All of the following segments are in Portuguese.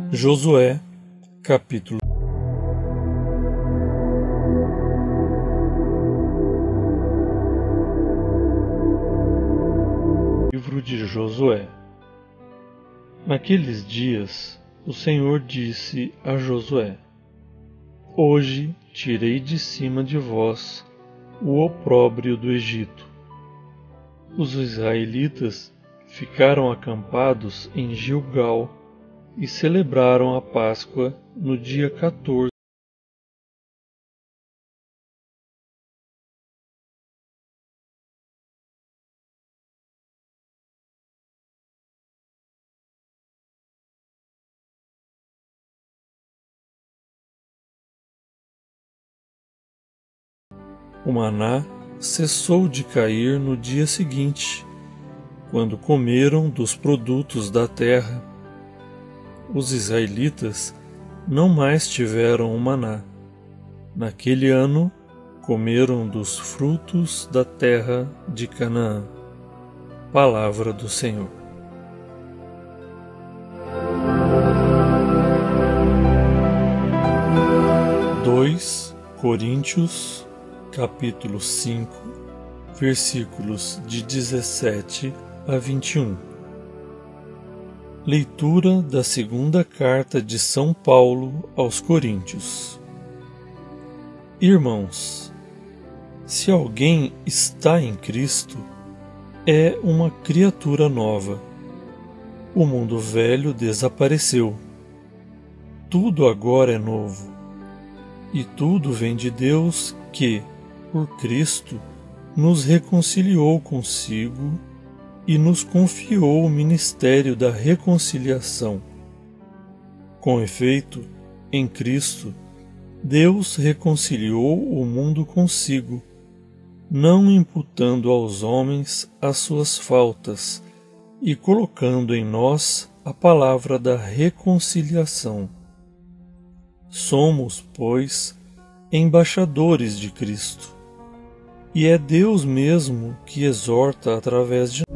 Josué, capítulo. Livro de Josué. Naqueles dias, o Senhor disse a Josué: Hoje tirei de cima de vós o opróbrio do Egito. Os israelitas ficaram acampados em Gilgal e celebraram a Páscoa no dia 14. O maná cessou de cair no dia seguinte, quando comeram dos produtos da terra. Os israelitas não mais tiveram o maná. Naquele ano, comeram dos frutos da terra de Canaã. Palavra do Senhor. Dois Coríntios, capítulo 5, versículos de 17 a 21. Leitura da segunda carta de São Paulo aos Coríntios. Irmãos, se alguém está em Cristo, é uma criatura nova. O mundo velho desapareceu. Tudo agora é novo. E tudo vem de Deus que, por Cristo, nos reconciliou consigo e nos confiou o ministério da reconciliação. Com efeito, em Cristo, Deus reconciliou o mundo consigo, não imputando aos homens as suas faltas e colocando em nós a palavra da reconciliação. Somos, pois, embaixadores de Cristo, e é Deus mesmo que exorta através de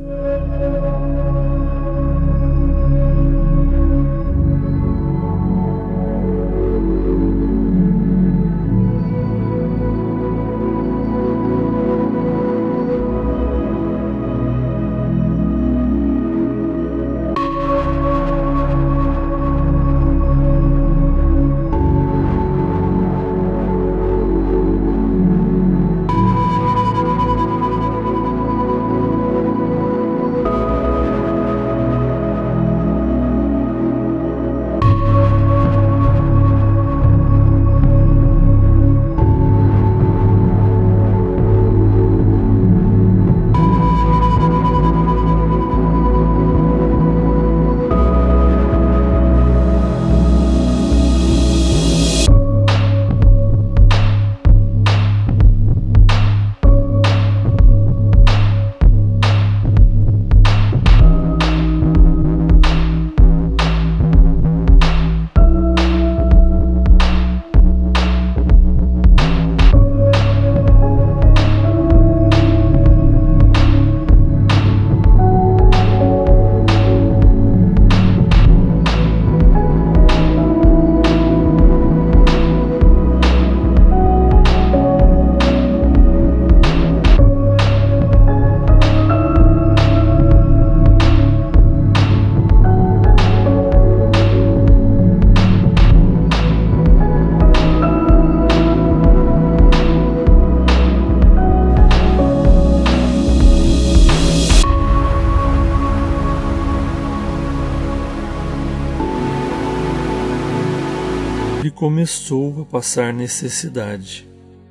ele começou a passar necessidade.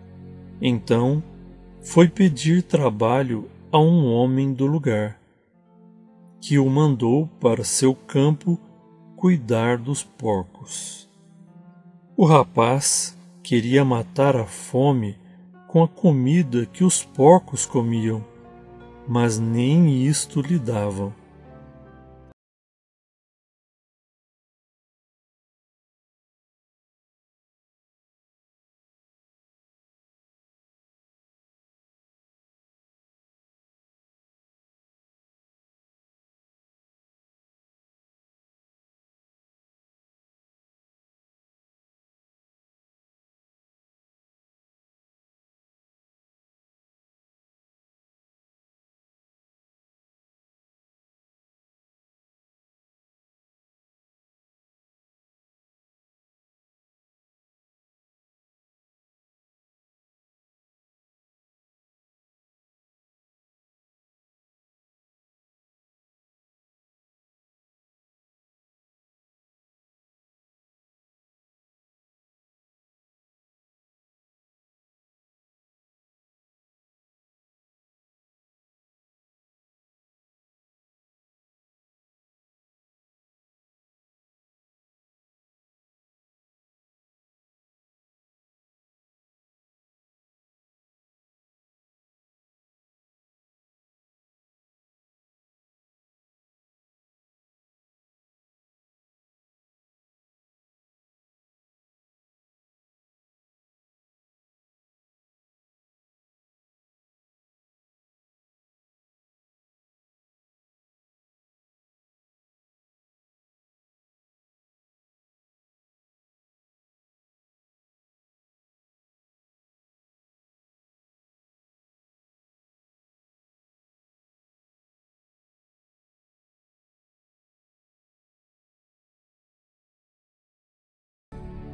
Então, foi pedir trabalho a um homem do lugar, que o mandou para seu campo cuidar dos porcos. O rapaz queria matar a fome com a comida que os porcos comiam, mas nem isto lhe davam.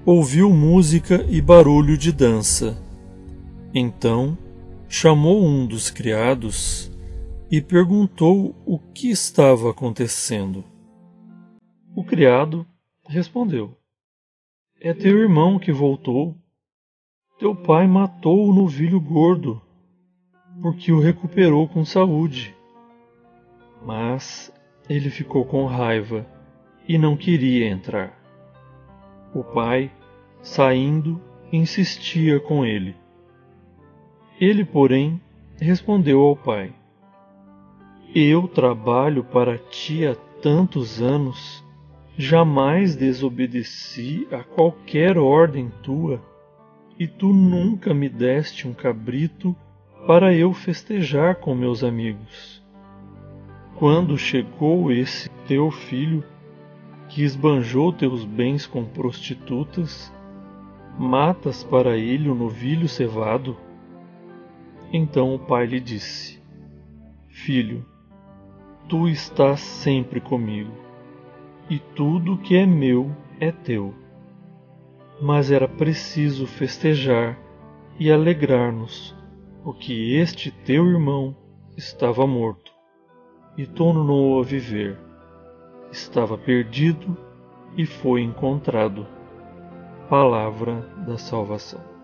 ouviu música e barulho de dança. Então chamou um dos criados e perguntou o que estava acontecendo. O criado respondeu: É teu irmão que voltou. Teu pai matou o novilho gordo, porque o recuperou com saúde. Mas ele ficou com raiva e não queria entrar. O pai, saindo, insistia com ele. Ele, porém, respondeu ao pai: Eu trabalho para ti há tantos anos, jamais desobedeci a qualquer ordem tua, e tu nunca me deste um cabrito para eu festejar com meus amigos. Quando chegou esse teu filho, que esbanjou teus bens com prostitutas, matas para ele o novilho cevado? Então o pai lhe disse: Filho, tu estás sempre comigo, e tudo que é meu é teu. Mas era preciso festejar e alegrar-nos, porque este teu irmão estava morto e tornou a viver. Estava perdido e foi encontrado. Palavra da salvação.